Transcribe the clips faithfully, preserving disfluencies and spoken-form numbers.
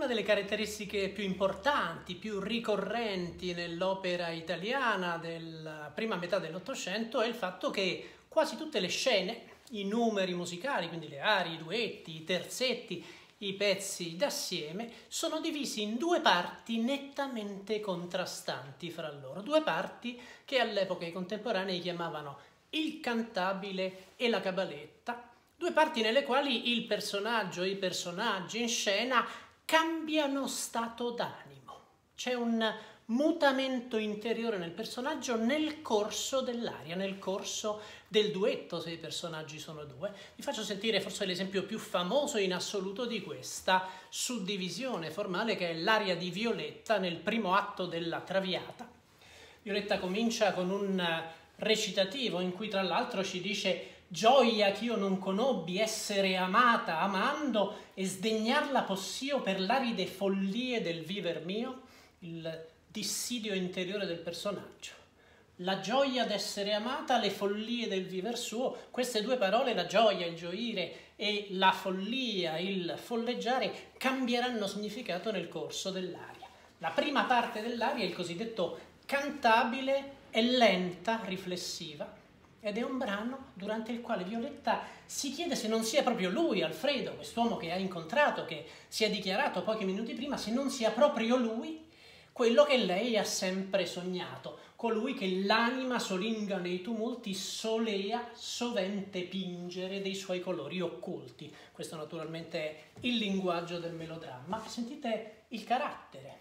Una delle caratteristiche più importanti, più ricorrenti nell'opera italiana della prima metà dell'Ottocento è il fatto che quasi tutte le scene, i numeri musicali, quindi le arie, i duetti, i terzetti, i pezzi d'assieme, sono divisi in due parti nettamente contrastanti fra loro, due parti che all'epoca i contemporanei chiamavano il cantabile e la cabaletta, due parti nelle quali il personaggio, i personaggi in scena cambiano stato d'animo. C'è un mutamento interiore nel personaggio nel corso dell'aria, nel corso del duetto, se i personaggi sono due. Vi faccio sentire forse l'esempio più famoso in assoluto di questa suddivisione formale, che è l'aria di Violetta nel primo atto della Traviata. Violetta comincia con un recitativo in cui tra l'altro ci dice: gioia ch'io non conobbi essere amata amando e sdegnarla possio per l'aride follie del viver mio, il dissidio interiore del personaggio. La gioia d'essere amata, le follie del viver suo, queste due parole, la gioia, il gioire e la follia, il folleggiare, cambieranno significato nel corso dell'aria. La prima parte dell'aria, il cosiddetto cantabile, è lenta, riflessiva, ed è un brano durante il quale Violetta si chiede se non sia proprio lui, Alfredo, quest'uomo che ha incontrato, che si è dichiarato pochi minuti prima, se non sia proprio lui quello che lei ha sempre sognato, colui che l'anima solinga nei tumulti solea sovente pingere dei suoi colori occulti. Questo naturalmente è il linguaggio del melodramma. Sentite il carattere.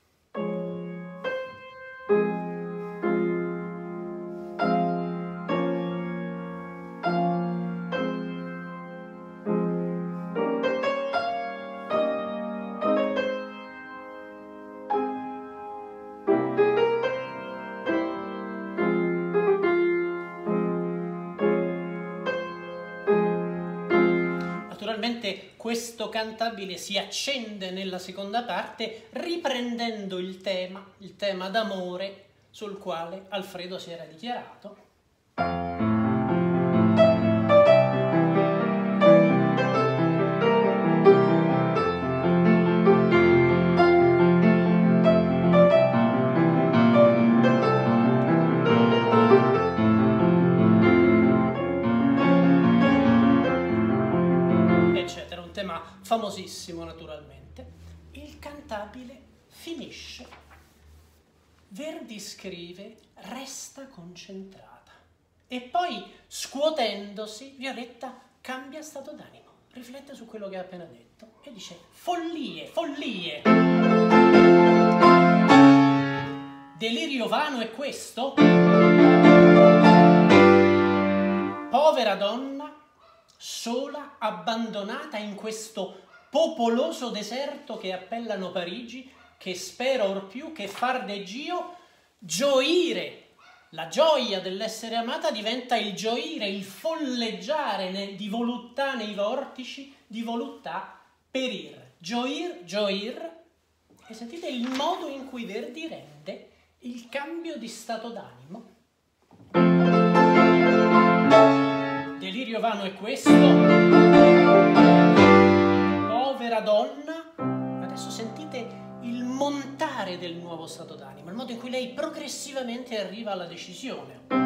Naturalmente questo cantabile si accende nella seconda parte riprendendo il tema, il tema d'amore sul quale Alfredo si era dichiarato. Famosissimo naturalmente. Il cantabile finisce. Verdi scrive: resta concentrata. E poi, scuotendosi, Violetta cambia stato d'animo, riflette su quello che ha appena detto e dice: follie, follie. Delirio vano è questo? Povera donna, sola, abbandonata in questo popoloso deserto che appellano Parigi, che spera or più che far de Gio gioire. La gioia dell'essere amata diventa il gioire, il folleggiare di voluttà nei vortici, di voluttà perir. Gioir, gioir. E sentite il modo in cui Verdi rende il cambio di stato d'animo. Delirio vano è questo? Povera donna. Adesso sentite il montare del nuovo stato d'animo, il modo in cui lei progressivamente arriva alla decisione.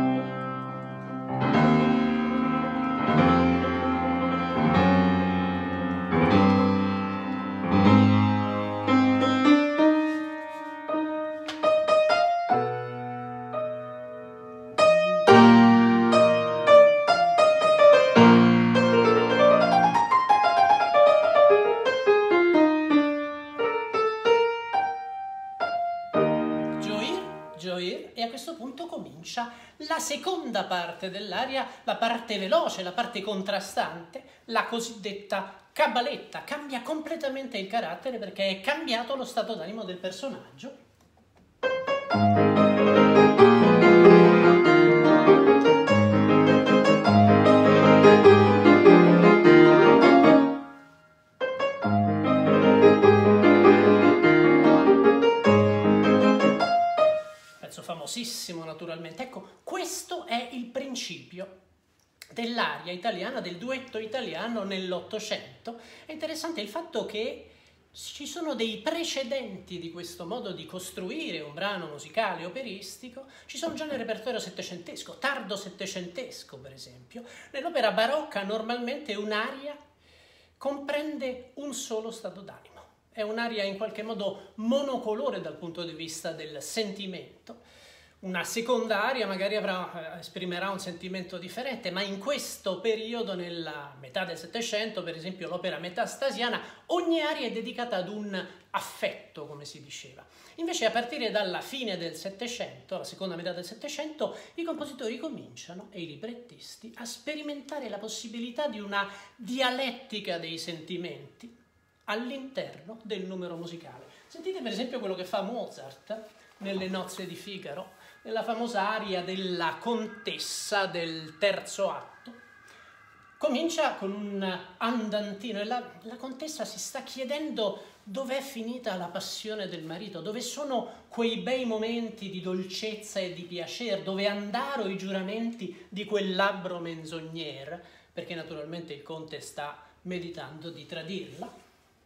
E a questo punto comincia la seconda parte dell'aria, la parte veloce, la parte contrastante, la cosiddetta cabaletta. Cambia completamente il carattere perché è cambiato lo stato d'animo del personaggio. Famosissimo naturalmente. Ecco, questo è il principio dell'aria italiana, del duetto italiano nell'Ottocento. È interessante il fatto che ci sono dei precedenti di questo modo di costruire un brano musicale operistico, ci sono già nel repertorio settecentesco, tardo settecentesco per esempio. Nell'opera barocca normalmente un'aria comprende un solo stato d'animo, è un'aria in qualche modo monocolore dal punto di vista del sentimento. Una seconda aria magari avrà, esprimerà un sentimento differente, ma in questo periodo, nella metà del Settecento, per esempio l'opera metastasiana, ogni aria è dedicata ad un affetto, come si diceva. Invece a partire dalla fine del Settecento, la seconda metà del Settecento, i compositori cominciano, e i librettisti, a sperimentare la possibilità di una dialettica dei sentimenti all'interno del numero musicale. Sentite per esempio quello che fa Mozart nelle Nozze di Figaro, nella famosa aria della contessa del terzo atto. Comincia con un andantino e la, la contessa si sta chiedendo dov'è finita la passione del marito, dove sono quei bei momenti di dolcezza e di piacere, dove andaro i giuramenti di quel labbro menzognier, perché naturalmente il conte sta meditando di tradirla.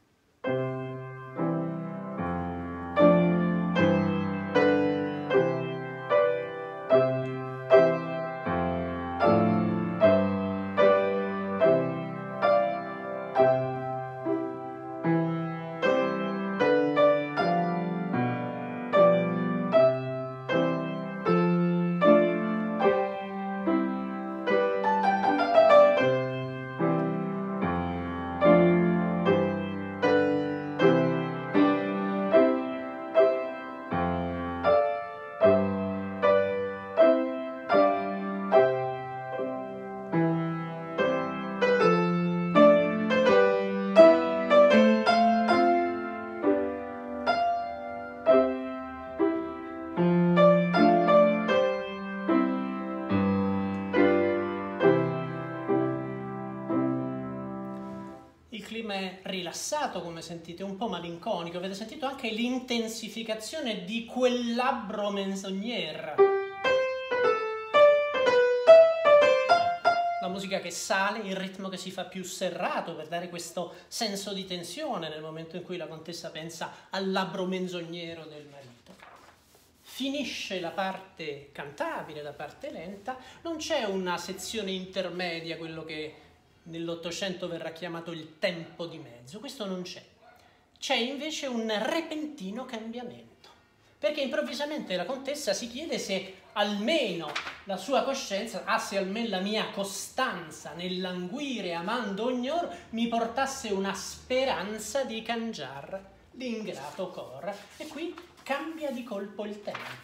Rilassato, come sentite, un po' malinconico. Avete sentito anche l'intensificazione di quel labbro menzognier. La musica che sale, il ritmo che si fa più serrato per dare questo senso di tensione nel momento in cui la contessa pensa al labbro menzognero del marito. Finisce la parte cantabile, la parte lenta, non c'è una sezione intermedia, quello che nell'Ottocento verrà chiamato il tempo di mezzo, questo non c'è. C'è invece un repentino cambiamento, perché improvvisamente la contessa si chiede se almeno la sua coscienza, ah se almeno la mia costanza nel languire amando ognor mi portasse una speranza di cangiar l'ingrato cor. E qui cambia di colpo il tempo.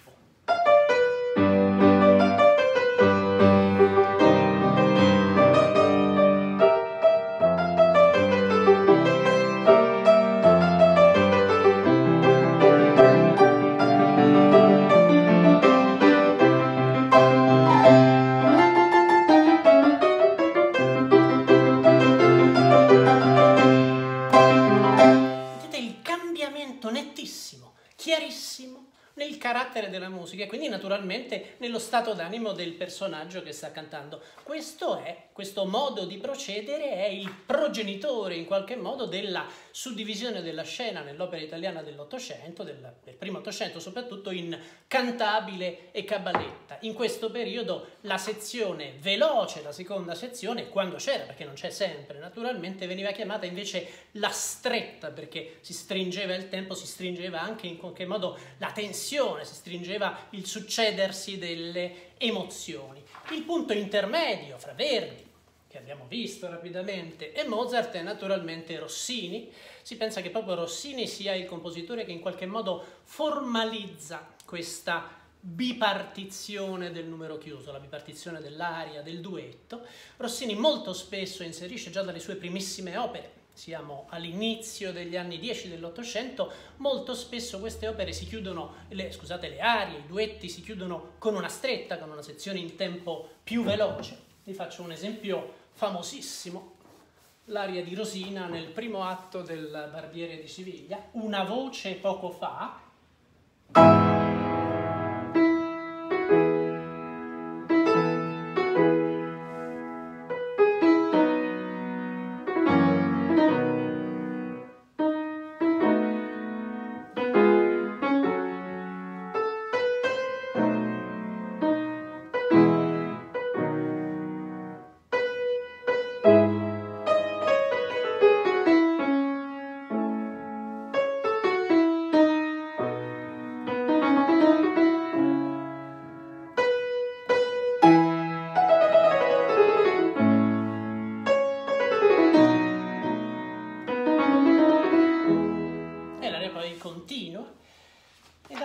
Chiarissimo nel carattere della musica e quindi naturalmente nello stato d'animo del personaggio che sta cantando. Questo è, questo modo di procedere è il progenitore in qualche modo della suddivisione della scena nell'opera italiana dell'Ottocento, del, del primo Ottocento soprattutto, in cantabile e caballetta. In questo periodo la sezione veloce, la seconda sezione, quando c'era, perché non c'è sempre naturalmente, veniva chiamata invece la stretta, perché si stringeva il tempo, si stringeva anche in qualche modo la tensione, si stringeva il succedersi delle emozioni. Il punto intermedio fra Verdi, che abbiamo visto rapidamente, e Mozart è naturalmente Rossini. Si pensa che proprio Rossini sia il compositore che in qualche modo formalizza questa bipartizione del numero chiuso, la bipartizione dell'aria, del duetto. Rossini molto spesso inserisce già dalle sue primissime opere, siamo all'inizio degli anni dieci dell'Ottocento, molto spesso queste opere si chiudono, le, scusate, le arie, i duetti si chiudono con una stretta, con una sezione in tempo più veloce. Vi faccio un esempio famosissimo, l'aria di Rosina nel primo atto del Barbiere di Siviglia, Una voce poco fa.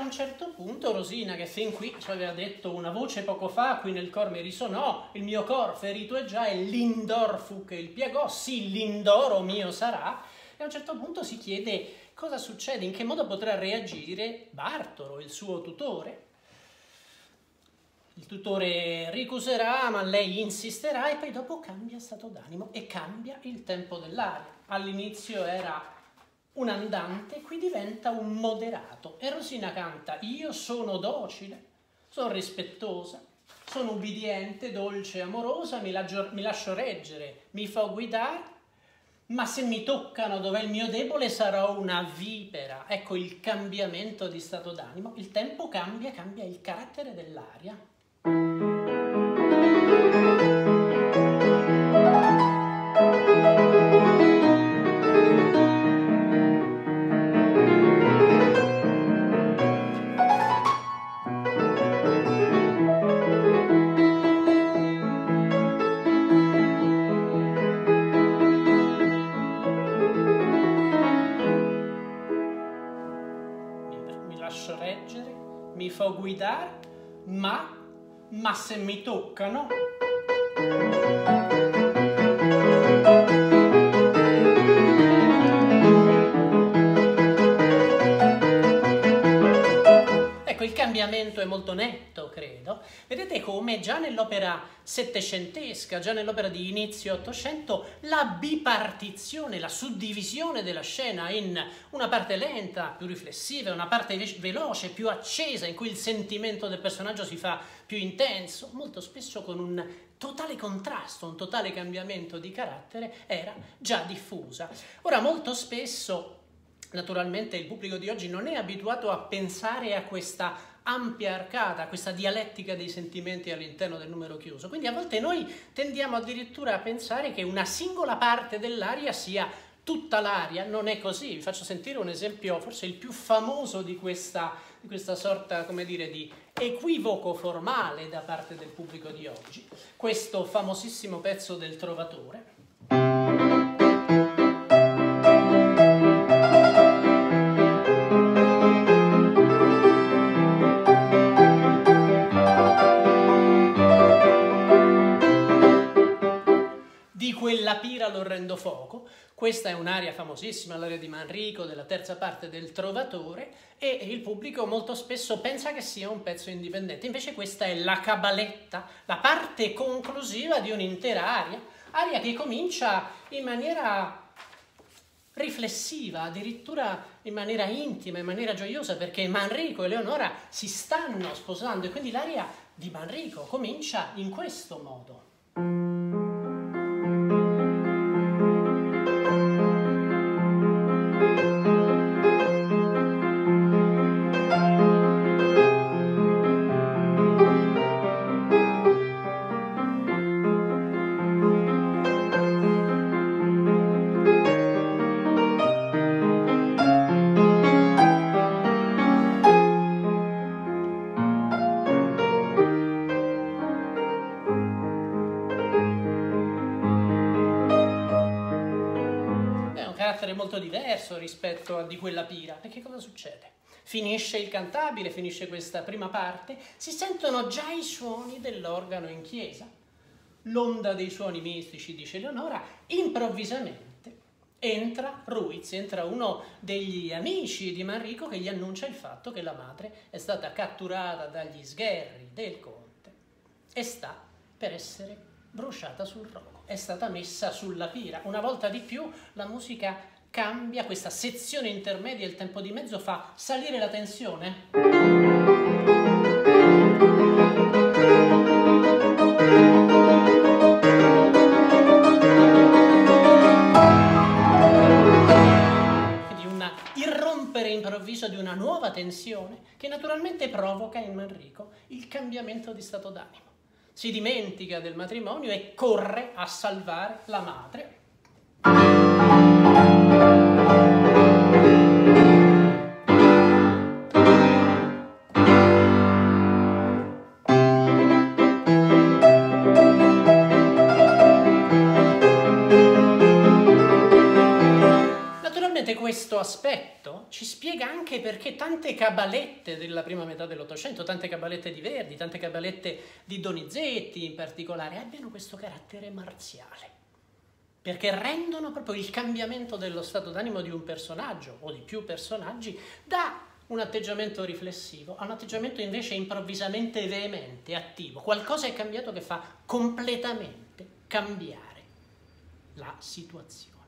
un certo punto Rosina, che fin qui ci aveva detto una voce poco fa, qui nel cor mi risonò, il mio cor ferito è già, e l'indor fu che il piagò, sì, l'indoro mio sarà, e a un certo punto si chiede cosa succede, in che modo potrà reagire Bartolo, il suo tutore. Il tutore ricuserà, ma lei insisterà, e poi dopo cambia stato d'animo e cambia il tempo dell'aria. All'inizio era un andante, qui diventa un moderato, e Rosina canta: io sono docile, sono rispettosa, sono ubbidiente, dolce, amorosa, mi, mi lascio reggere, mi fa guidare, ma se mi toccano dov'è il mio debole sarò una vipera. Ecco il cambiamento di stato d'animo, il tempo cambia, cambia il carattere dell'aria. Mi fa guidare, ma, ma se mi toccano, ecco il cambiamento è molto netto, credo. Vedete come già nell'opera settecentesca, già nell'opera di inizio Ottocento, la bipartizione, la suddivisione della scena in una parte lenta, più riflessiva, una parte veloce, più accesa, in cui il sentimento del personaggio si fa più intenso, molto spesso con un totale contrasto, un totale cambiamento di carattere, era già diffusa. Ora, molto spesso, naturalmente, il pubblico di oggi non è abituato a pensare a questa ampia arcata, questa dialettica dei sentimenti all'interno del numero chiuso. Quindi a volte noi tendiamo addirittura a pensare che una singola parte dell'aria sia tutta l'aria. Non è così. Vi faccio sentire un esempio, forse il più famoso di questa, di questa sorta, come dire, di equivoco formale da parte del pubblico di oggi. Questo famosissimo pezzo del Trovatore. Quella pira l'orrendo fuoco. Questa è un'aria famosissima, l'aria di Manrico, della terza parte del Trovatore, e il pubblico molto spesso pensa che sia un pezzo indipendente. Invece questa è la cabaletta, la parte conclusiva di un'intera aria, aria che comincia in maniera riflessiva, addirittura in maniera intima, in maniera gioiosa, perché Manrico e Leonora si stanno sposando, e quindi l'aria di Manrico comincia in questo modo. Molto diverso rispetto a di quella pira, perché cosa succede? Finisce il cantabile, finisce questa prima parte, si sentono già i suoni dell'organo in chiesa, l'onda dei suoni mistici, dice Leonora. Improvvisamente entra Ruiz, entra uno degli amici di Manrico, che gli annuncia il fatto che la madre è stata catturata dagli sgherri del conte e sta per essere bruciata sul rogo, è stata messa sulla pira. Una volta di più la musica cambia, questa sezione intermedia, il tempo di mezzo fa salire la tensione. Quindi un irrompere improvviso di una nuova tensione che naturalmente provoca in Manrico il cambiamento di stato d'animo. Si dimentica del matrimonio e corre a salvare la madre. semplicemente questo aspetto ci spiega anche perché tante cabalette della prima metà dell'Ottocento, tante cabalette di Verdi, tante cabalette di Donizetti in particolare, abbiano questo carattere marziale. Perché rendono proprio il cambiamento dello stato d'animo di un personaggio o di più personaggi da un atteggiamento riflessivo a un atteggiamento invece improvvisamente veemente, attivo. Qualcosa è cambiato che fa completamente cambiare la situazione.